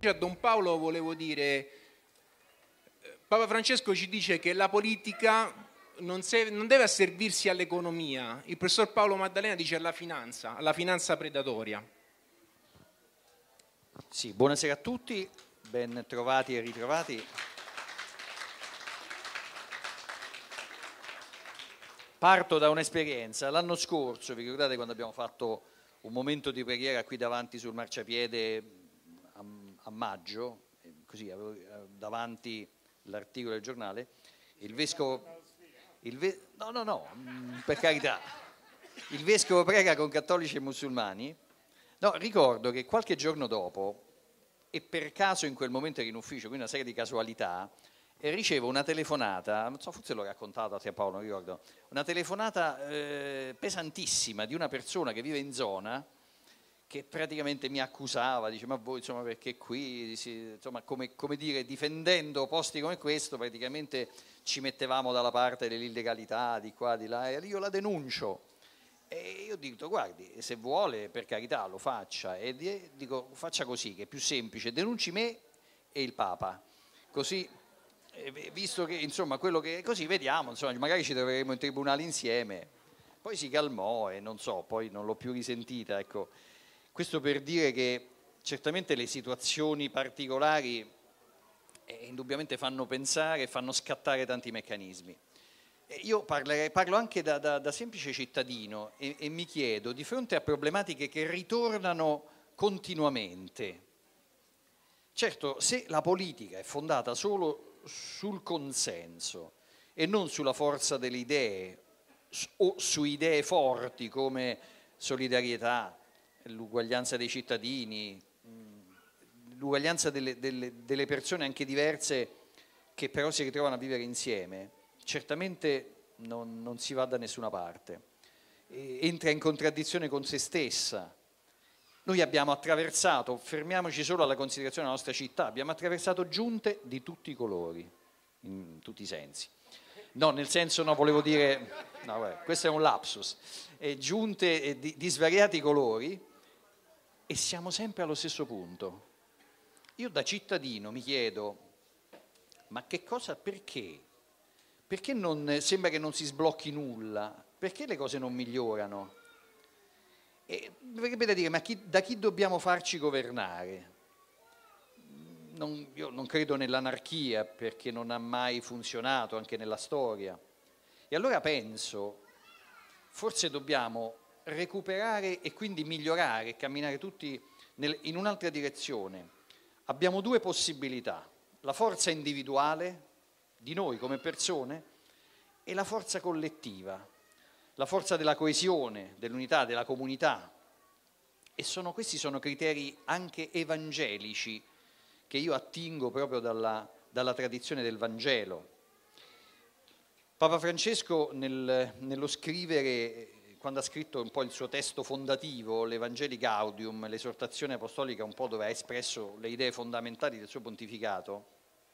A Don Paolo volevo dire, Papa Francesco ci dice che la politica non deve asservirsi all'economia. Il professor Paolo Maddalena dice alla finanza predatoria. Sì, buonasera a tutti, ben trovati e ritrovati. Parto da un'esperienza. L'anno scorso, vi ricordate quando abbiamo fatto un momento di preghiera qui davanti sul marciapiede a maggio, così avevo davanti l'articolo del giornale, il vescovo... No, per carità. Il vescovo prega con cattolici e musulmani. No, ricordo che qualche giorno dopo, e per caso in quel momento ero in ufficio, quindi una serie di casualità, e ricevo una telefonata, non so, forse l'ho raccontata a te Paolo, non ricordo, una telefonata pesantissima di una persona che vive in zona, che praticamente mi accusava, dice ma voi insomma perché qui, insomma come dire, difendendo posti come questo praticamente ci mettevamo dalla parte dell'illegalità di qua, di là, e io la denuncio. E io dico, guardi, se vuole per carità lo faccia, e dico faccia così, che è più semplice, denunci me e il Papa, così, visto che insomma quello che così vediamo, insomma magari ci troveremo in tribunale insieme. Poi si calmò e non so, poi non l'ho più risentita, ecco. Questo per dire che certamente le situazioni particolari indubbiamente fanno pensare, fanno scattare tanti meccanismi. Io parlo anche da semplice cittadino e mi chiedo, di fronte a problematiche che ritornano continuamente, certo, se la politica è fondata solo sul consenso e non sulla forza delle idee o su idee forti come solidarietà, l'uguaglianza dei cittadini, l'uguaglianza delle persone anche diverse che però si ritrovano a vivere insieme, certamente non si va da nessuna parte, entra in contraddizione con se stessa. Noi abbiamo attraversato, fermiamoci solo alla considerazione della nostra città, abbiamo attraversato giunte di tutti i colori, in tutti i sensi. No, nel senso, no, volevo dire, no, vabbè, questo è un lapsus, giunte di svariati colori e siamo sempre allo stesso punto. Io da cittadino mi chiedo, ma che cosa, perché? Perché non sembra che non si sblocchi nulla? Perché le cose non migliorano? E verrebbe da dire, ma da chi dobbiamo farci governare? Io non credo nell'anarchia perché non ha mai funzionato anche nella storia. E allora penso, forse dobbiamo recuperare e quindi migliorare e camminare tutti in un'altra direzione. Abbiamo due possibilità, la forza individuale di noi come persone e la forza collettiva, la forza della coesione, dell'unità, della comunità. E questi sono criteri anche evangelici che io attingo proprio dalla tradizione del Vangelo. Papa Francesco nello scrivere, quando ha scritto un po' il suo testo fondativo, l'Evangelii Gaudium, l'esortazione apostolica, un po' dove ha espresso le idee fondamentali del suo pontificato,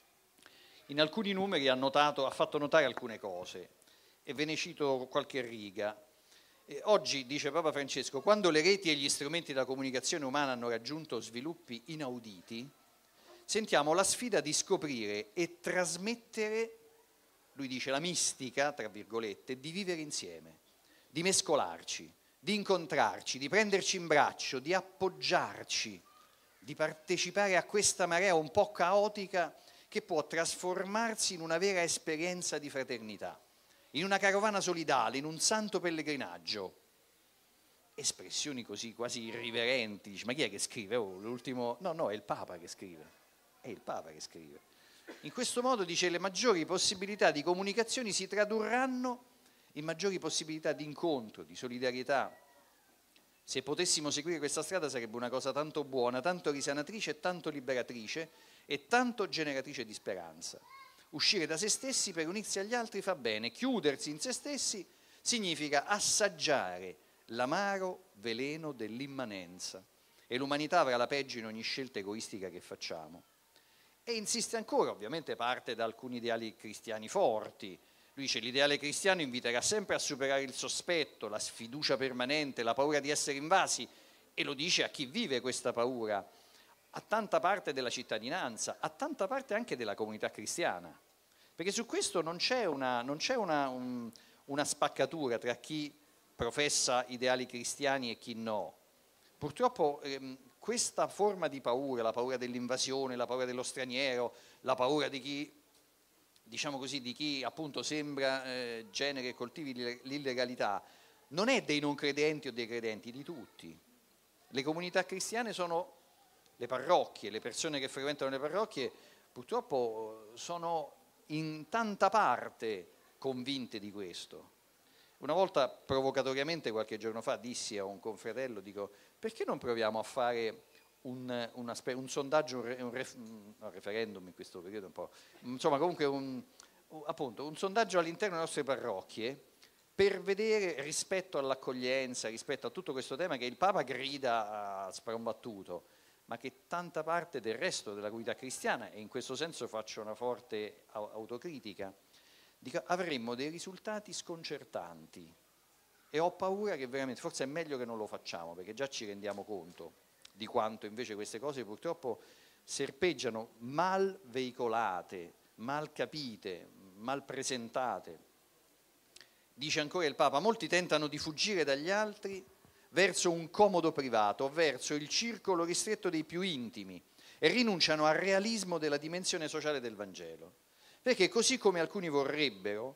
in alcuni numeri ha fatto notare alcune cose e ve ne cito qualche riga. Oggi, dice Papa Francesco, quando le reti e gli strumenti della comunicazione umana hanno raggiunto sviluppi inauditi, sentiamo la sfida di scoprire e trasmettere, lui dice, la mistica, tra virgolette, di vivere insieme, di mescolarci, di incontrarci, di prenderci in braccio, di appoggiarci, di partecipare a questa marea un po' caotica che può trasformarsi in una vera esperienza di fraternità, in una carovana solidale, in un santo pellegrinaggio. Espressioni così quasi irriverenti, dici, ma chi è che scrive? L'ultimo... No, è il Papa che scrive, è il Papa che scrive. In questo modo, dice, le maggiori possibilità di comunicazioni si tradurranno in maggiori possibilità di incontro, di solidarietà. Se potessimo seguire questa strada sarebbe una cosa tanto buona, tanto risanatrice e tanto liberatrice e tanto generatrice di speranza. Uscire da se stessi per unirsi agli altri fa bene, chiudersi in se stessi significa assaggiare l'amaro veleno dell'immanenza e l'umanità avrà la peggio in ogni scelta egoistica che facciamo. E insiste ancora, ovviamente parte da alcuni ideali cristiani forti. Lui dice l'ideale cristiano inviterà sempre a superare il sospetto, la sfiducia permanente, la paura di essere invasi, e lo dice a chi vive questa paura, a tanta parte della cittadinanza, a tanta parte anche della comunità cristiana, perché su questo non c'è una spaccatura tra chi professa ideali cristiani e chi no. Purtroppo questa forma di paura, la paura dell'invasione, la paura dello straniero, la paura di chi, diciamo così, di chi appunto sembra genere e coltivi l'illegalità, non è dei non credenti o dei credenti, di tutti. Le comunità cristiane sono le parrocchie, le persone che frequentano le parrocchie purtroppo sono in tanta parte convinte di questo. Una volta provocatoriamente, qualche giorno fa, dissi a un confratello, dico, perché non proviamo a fare un sondaggio, un referendum in questo periodo un po', insomma comunque appunto, un sondaggio all'interno delle nostre parrocchie per vedere rispetto all'accoglienza, rispetto a tutto questo tema che il Papa grida a sprombattuto, ma che tanta parte del resto della comunità cristiana, e in questo senso faccio una forte autocritica, dico, avremmo dei risultati sconcertanti e ho paura che veramente, forse è meglio che non lo facciamo, perché già ci rendiamo conto di quanto invece queste cose purtroppo serpeggiano mal veicolate, mal capite, mal presentate. Dice ancora il Papa, molti tentano di fuggire dagli altri verso un comodo privato, verso il circolo ristretto dei più intimi e rinunciano al realismo della dimensione sociale del Vangelo. Perché così come alcuni vorrebbero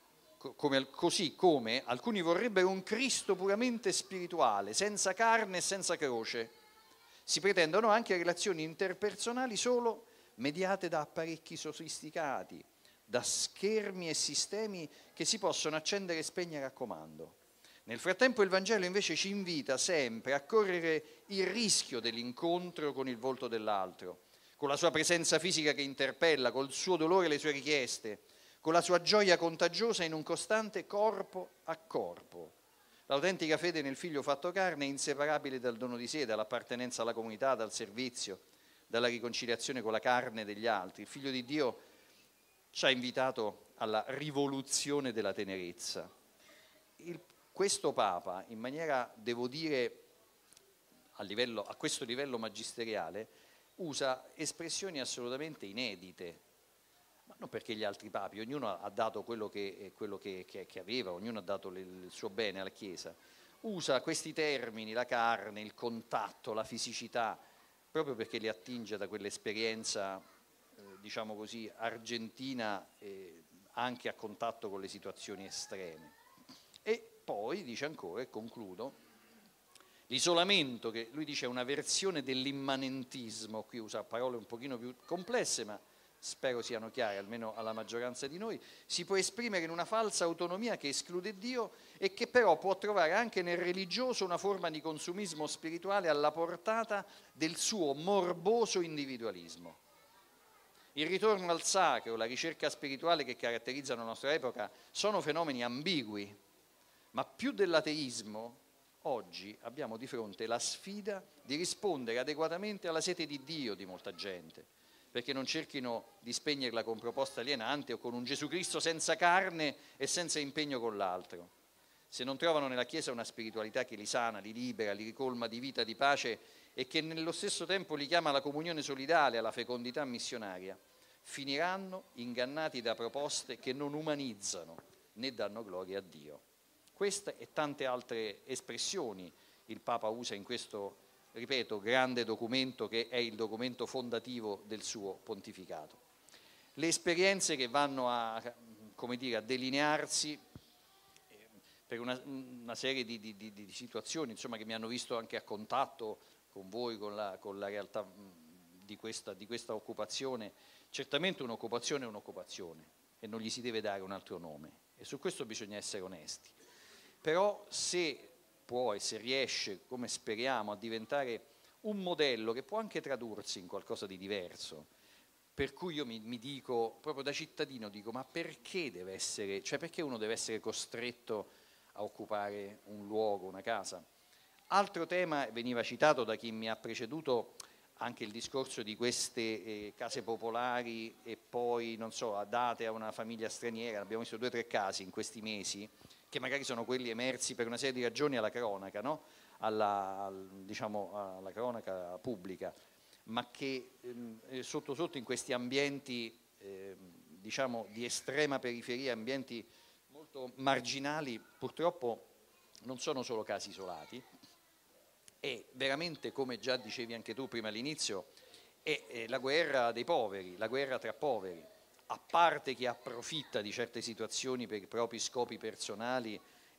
un Cristo puramente spirituale, senza carne e senza croce, si pretendono anche relazioni interpersonali solo mediate da apparecchi sofisticati, da schermi e sistemi che si possono accendere e spegnere a comando. Nel frattempo il Vangelo invece ci invita sempre a correre il rischio dell'incontro con il volto dell'altro, con la sua presenza fisica che interpella, col suo dolore e le sue richieste, con la sua gioia contagiosa in un costante corpo a corpo. L'autentica fede nel Figlio fatto carne è inseparabile dal dono di sé, dall'appartenenza alla comunità, dal servizio, dalla riconciliazione con la carne degli altri. Il Figlio di Dio ci ha invitato alla rivoluzione della tenerezza. Questo Papa, in maniera, devo dire, a questo livello magisteriale, usa espressioni assolutamente inedite, ma non perché gli altri papi, ognuno ha dato quello che aveva, ognuno ha dato il suo bene alla Chiesa, usa questi termini, la carne, il contatto, la fisicità, proprio perché li attinge da quell'esperienza, diciamo così, argentina, anche a contatto con le situazioni estreme. E poi dice ancora, e concludo, l'isolamento, che lui dice è una versione dell'immanentismo, qui usa parole un pochino più complesse, ma spero siano chiare almeno alla maggioranza di noi, si può esprimere in una falsa autonomia che esclude Dio e che però può trovare anche nel religioso una forma di consumismo spirituale alla portata del suo morboso individualismo. Il ritorno al sacro, la ricerca spirituale che caratterizzano la nostra epoca sono fenomeni ambigui, ma più dell'ateismo oggi abbiamo di fronte la sfida di rispondere adeguatamente alla sete di Dio di molta gente, perché non cerchino di spegnerla con proposte alienanti o con un Gesù Cristo senza carne e senza impegno con l'altro. Se non trovano nella Chiesa una spiritualità che li sana, li libera, li ricolma di vita, di pace e che nello stesso tempo li chiama alla comunione solidale, alla fecondità missionaria, finiranno ingannati da proposte che non umanizzano né danno gloria a Dio. Queste e tante altre espressioni il Papa usa in questo, ripeto, grande documento che è il documento fondativo del suo pontificato. Le esperienze che vanno a, come dire, a delinearsi per una serie di situazioni, insomma, che mi hanno visto anche a contatto con voi, con la realtà di questa occupazione. Certamente un'occupazione è un'occupazione e non gli si deve dare un altro nome, e su questo bisogna essere onesti. Però se può e se riesce, come speriamo, a diventare un modello che può anche tradursi in qualcosa di diverso, per cui io mi dico, proprio da cittadino, dico, ma perché deve essere, cioè perché uno deve essere costretto a occupare un luogo, una casa? Altro tema, veniva citato da chi mi ha preceduto, anche il discorso di queste case popolari e poi, non so, date a una famiglia straniera. Abbiamo visto 2 o 3 casi in questi mesi, che magari sono quelli emersi per una serie di ragioni alla cronaca, no? Diciamo, alla cronaca pubblica. ma che sotto sotto in questi ambienti diciamo di estrema periferia, ambienti molto marginali, purtroppo non sono solo casi isolati, e veramente, come già dicevi anche tu prima all'inizio, è la guerra dei poveri, la guerra tra poveri, a parte chi approfitta di certe situazioni per i propri scopi personali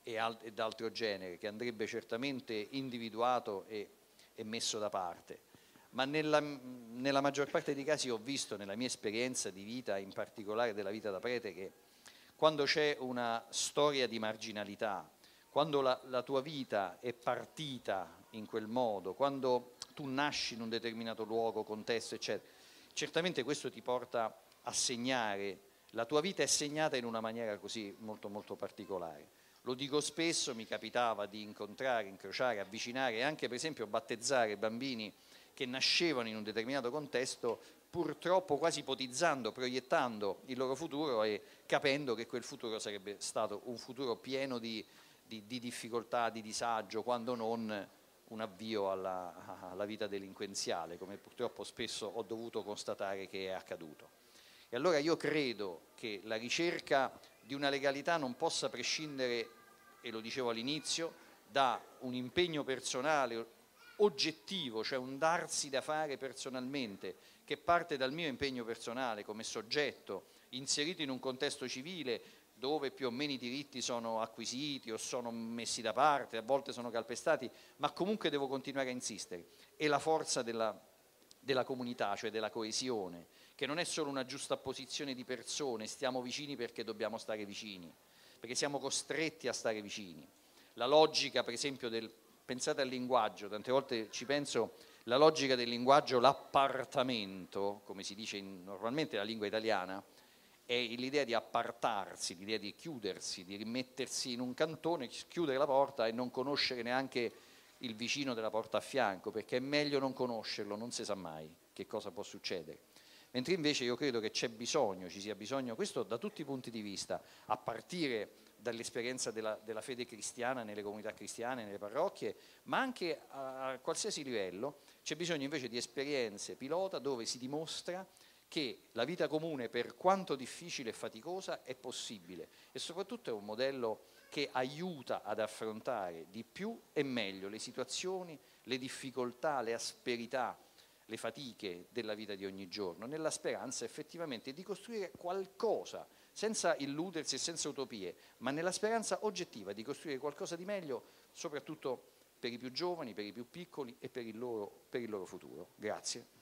e d'altro genere, che andrebbe certamente individuato e messo da parte. Ma nella maggior parte dei casi ho visto, nella mia esperienza di vita, in particolare della vita da prete, che quando c'è una storia di marginalità, quando la tua vita è partita in quel modo, quando tu nasci in un determinato luogo, contesto, eccetera, certamente questo ti porta a segnare, la tua vita è segnata in una maniera così molto molto particolare. Lo dico spesso, mi capitava di incontrare, incrociare, avvicinare e anche per esempio battezzare bambini che nascevano in un determinato contesto, purtroppo quasi ipotizzando, proiettando il loro futuro e capendo che quel futuro sarebbe stato un futuro pieno di difficoltà, di disagio, quando non un avvio alla vita delinquenziale, come purtroppo spesso ho dovuto constatare che è accaduto. E allora io credo che la ricerca di una legalità non possa prescindere, e lo dicevo all'inizio, da un impegno personale oggettivo, cioè un darsi da fare personalmente, che parte dal mio impegno personale come soggetto inserito in un contesto civile dove più o meno i diritti sono acquisiti o sono messi da parte, a volte sono calpestati, ma comunque devo continuare a insistere. E la forza della comunità, cioè della coesione, che non è solo una giustapposizione di persone, stiamo vicini perché dobbiamo stare vicini, perché siamo costretti a stare vicini. La logica, per esempio, pensate al linguaggio, tante volte ci penso, la logica del linguaggio, l'appartamento, come si dice normalmente nella lingua italiana, è l'idea di appartarsi, l'idea di chiudersi, di rimettersi in un cantone, chiudere la porta e non conoscere neanche il vicino della porta a fianco, perché è meglio non conoscerlo, non si sa mai che cosa può succedere. Mentre invece io credo che c'è bisogno, ci sia bisogno, questo da tutti i punti di vista, a partire dall'esperienza della fede cristiana nelle comunità cristiane, nelle parrocchie, ma anche a qualsiasi livello, c'è bisogno invece di esperienze pilota dove si dimostra che la vita comune, per quanto difficile e faticosa, è possibile e soprattutto è un modello che aiuta ad affrontare di più e meglio le situazioni, le difficoltà, le asperità, le fatiche della vita di ogni giorno, nella speranza effettivamente di costruire qualcosa, senza illudersi e senza utopie, ma nella speranza oggettiva di costruire qualcosa di meglio, soprattutto per i più giovani, per i più piccoli e per il loro futuro. Grazie.